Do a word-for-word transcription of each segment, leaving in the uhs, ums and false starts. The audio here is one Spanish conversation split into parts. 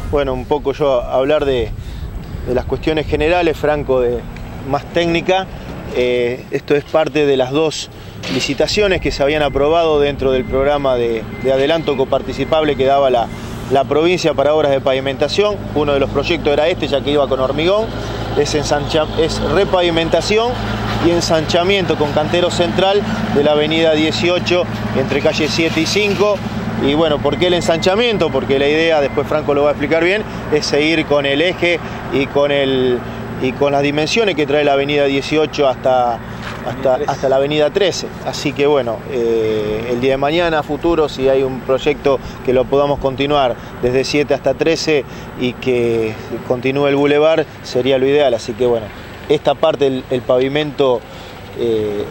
bueno, un poco yo hablar de, de las cuestiones generales, Franco de más técnica. Eh, esto es parte de las dos licitaciones que se habían aprobado dentro del programa de, de adelanto coparticipable que daba la, la provincia para obras de pavimentación. Uno de los proyectos era este, ya que iba con hormigón, es, ensancha, es repavimentación y ensanchamiento con cantero central de la avenida dieciocho entre calle siete y cinco. Y bueno, ¿por qué el ensanchamiento? Porque la idea, después Franco lo va a explicar bien, es seguir con el eje y con, el, y con las dimensiones que trae la avenida dieciocho hasta, hasta, hasta la avenida trece. Así que bueno, eh, el día de mañana, futuro, si hay un proyecto que lo podamos continuar desde siete hasta trece y que continúe el bulevar, sería lo ideal. Así que bueno, esta parte, el, el pavimento, eh,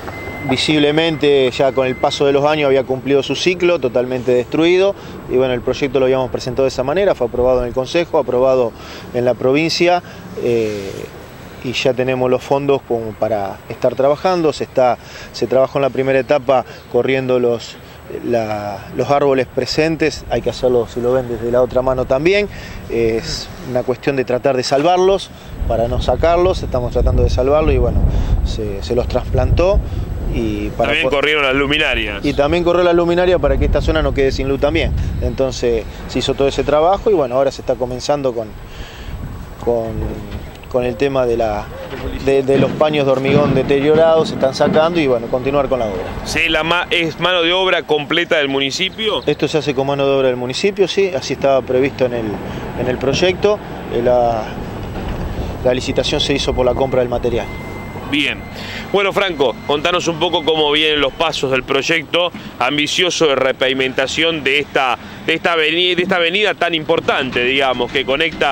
visiblemente ya con el paso de los años había cumplido su ciclo, totalmente destruido, y bueno, el proyecto lo habíamos presentado de esa manera, fue aprobado en el Consejo, aprobado en la provincia, eh, y ya tenemos los fondos como para estar trabajando. Se, está, se trabajó en la primera etapa corriendo los, la, los árboles presentes, hay que hacerlo, si lo ven, desde la otra mano también, es una cuestión de tratar de salvarlos, para no sacarlos, estamos tratando de salvarlos y bueno, se, se los trasplantó. Y para también corrieron las luminarias. Y también corrió la luminaria para que esta zona no quede sin luz también. Entonces se hizo todo ese trabajo y bueno, ahora se está comenzando con, con, con el tema de, la, de, de los paños de hormigón deteriorados, se están sacando y bueno, continuar con la obra. ¿Sí, la ma ¿Es mano de obra completa del municipio? Esto se hace con mano de obra del municipio, sí, así estaba previsto en el, en el proyecto. La, la licitación se hizo por la compra del material. Bien. Bueno, Franco, contanos un poco cómo vienen los pasos del proyecto ambicioso de repavimentación de esta, de esta, avenida, de esta avenida tan importante, digamos, que conecta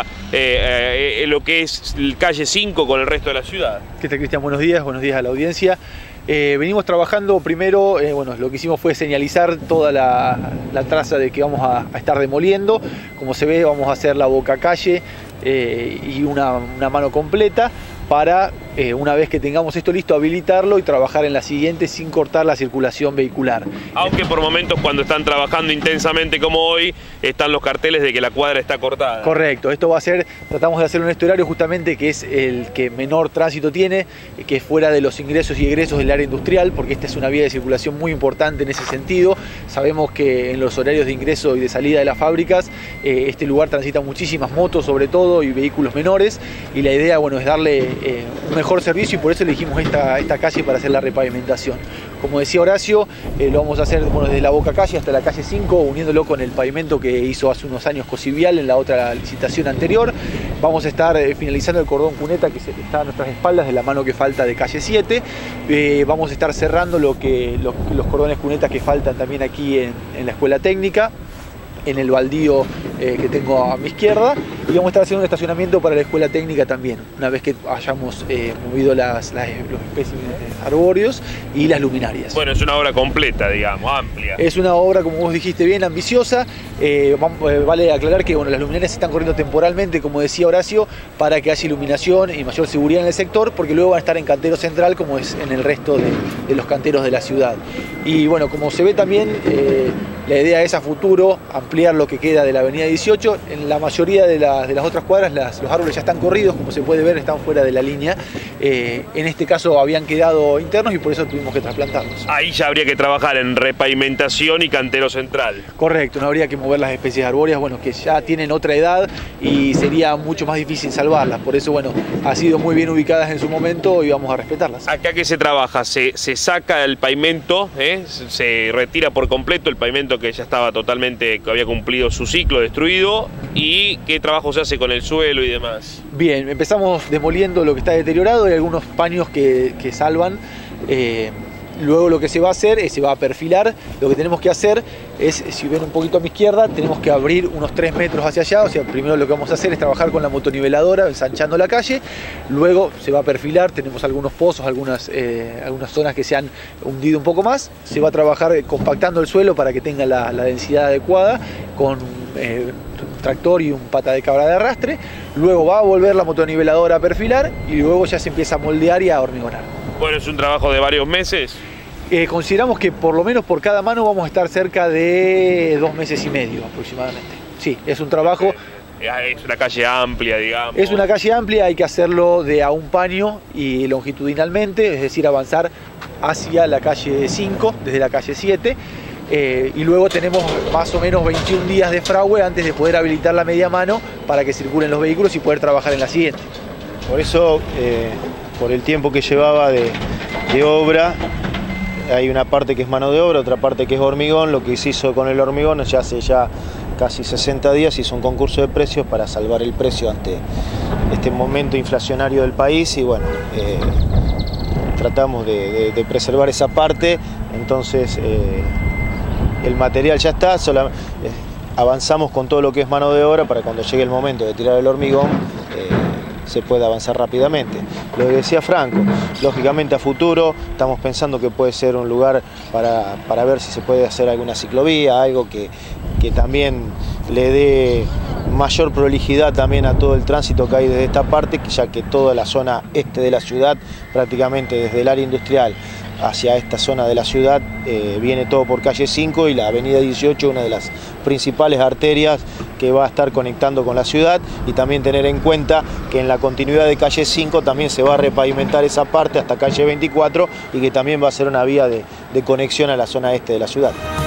eh, eh, lo que es el calle cinco con el resto de la ciudad. ¿Qué tal, Cristian? Buenos días, buenos días a la audiencia. Eh, venimos trabajando primero, eh, bueno, lo que hicimos fue señalizar toda la, la traza de que vamos a, a estar demoliendo. Como se ve, vamos a hacer la boca calle eh, y una, una mano completa, para eh, una vez que tengamos esto listo, habilitarlo y trabajar en la siguiente sin cortar la circulación vehicular. Aunque por momentos, cuando están trabajando intensamente como hoy, están los carteles de que la cuadra está cortada. Correcto, esto va a ser, tratamos de hacer un estuario justamente que es el que menor tránsito tiene, que es fuera de los ingresos y egresos del área industrial, porque esta es una vía de circulación muy importante en ese sentido. Sabemos que en los horarios de ingreso y de salida de las fábricas, eh, este lugar transita muchísimas motos sobre todo y vehículos menores, y la idea, bueno, es darle Eh, un mejor servicio y por eso elegimos esta, esta calle para hacer la repavimentación. Como decía Horacio, eh, lo vamos a hacer, bueno, desde la boca calle hasta la calle cinco, uniéndolo con el pavimento que hizo hace unos años Cosivial en la otra licitación anterior. Vamos a estar eh, finalizando el cordón cuneta que está a nuestras espaldas, de la mano que falta de calle siete. Eh, vamos a estar cerrando lo que, lo, los cordones cunetas que faltan también aquí en, en la escuela técnica, en el baldío eh, que tengo a mi izquierda, y vamos a estar haciendo un estacionamiento para la escuela técnica también, una vez que hayamos eh, movido las, las, los especímenes arbóreos y las luminarias. Bueno, es una obra completa, digamos, amplia. Es una obra, como vos dijiste bien, ambiciosa. Eh, vale aclarar que bueno, las luminarias están corriendo temporalmente, como decía Horacio, para que haya iluminación y mayor seguridad en el sector, porque luego van a estar en cantero central, como es en el resto de, de los canteros de la ciudad. Y bueno, como se ve también, eh, la idea es a futuro ampliar lo que queda de la avenida dieciocho. En la mayoría de, la, de las otras cuadras las, los árboles ya están corridos, como se puede ver, están fuera de la línea. Eh, en este caso habían quedado internos y por eso tuvimos que trasplantarlos. Ahí ya habría que trabajar en repavimentación y cantero central. Correcto, no habría que mover las especies arbóreas, bueno, que ya tienen otra edad y sería mucho más difícil salvarlas. Por eso, bueno, ha sido muy bien ubicadas en su momento y vamos a respetarlas. ¿Acá qué se trabaja? Se, se saca el pavimento, ¿eh? Se retira por completo el pavimento que ya estaba totalmente, que había cumplido su ciclo, destruido, y qué trabajo se hace con el suelo y demás. Bien, empezamos demoliendo lo que está deteriorado y algunos paños que, que salvan. Eh, luego lo que se va a hacer es se va a perfilar. Lo que tenemos que hacer es, si ven un poquito a mi izquierda, tenemos que abrir unos tres metros hacia allá. O sea, primero lo que vamos a hacer es trabajar con la motoniveladora, ensanchando la calle. Luego se va a perfilar, tenemos algunos pozos, algunas, eh, algunas zonas que se han hundido un poco más. Se va a trabajar compactando el suelo para que tenga la, la densidad adecuada, con eh, un tractor y un pata de cabra de arrastre. Luego va a volver la motoniveladora a perfilar y luego ya se empieza a moldear y a hormigonar. Bueno, es un trabajo de varios meses. Eh, consideramos que por lo menos por cada mano vamos a estar cerca de dos meses y medio aproximadamente. Sí, es un trabajo Es una calle amplia, digamos. Es una calle amplia, hay que hacerlo de a un paño y longitudinalmente, es decir, avanzar hacia la calle cinco, desde la calle siete. Eh, y luego tenemos más o menos veintiún días de fragüe antes de poder habilitar la media mano para que circulen los vehículos y poder trabajar en la siguiente. Por eso, eh, por el tiempo que llevaba de, de obra, hay una parte que es mano de obra, otra parte que es hormigón. Lo que se hizo con el hormigón ya hace ya casi sesenta días hizo un concurso de precios para salvar el precio ante este momento inflacionario del país y bueno, eh, tratamos de, de, de preservar esa parte. Entonces eh, el material ya está, solo, eh, avanzamos con todo lo que es mano de obra para cuando llegue el momento de tirar el hormigón eh, se pueda avanzar rápidamente. Lo que decía Franco, lógicamente a futuro estamos pensando que puede ser un lugar para, para ver si se puede hacer alguna ciclovía, algo que, que también le dé mayor prolijidad también a todo el tránsito que hay desde esta parte, ya que toda la zona este de la ciudad, prácticamente desde el área industrial hacia esta zona de la ciudad, eh, viene todo por calle cinco y la avenida dieciocho, una de las principales arterias que va a estar conectando con la ciudad, y también tener en cuenta que en la continuidad de calle cinco también se va a repavimentar esa parte hasta calle veinticuatro y que también va a ser una vía de, de conexión a la zona este de la ciudad.